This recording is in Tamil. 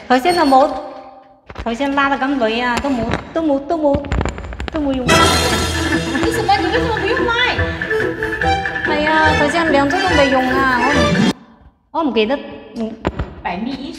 先就冇，頭先拉得咁累啊，都冇用。 为什么你为什么不用麦？ 係啊，頭先2隻都未用啊，我唔記得， 百密一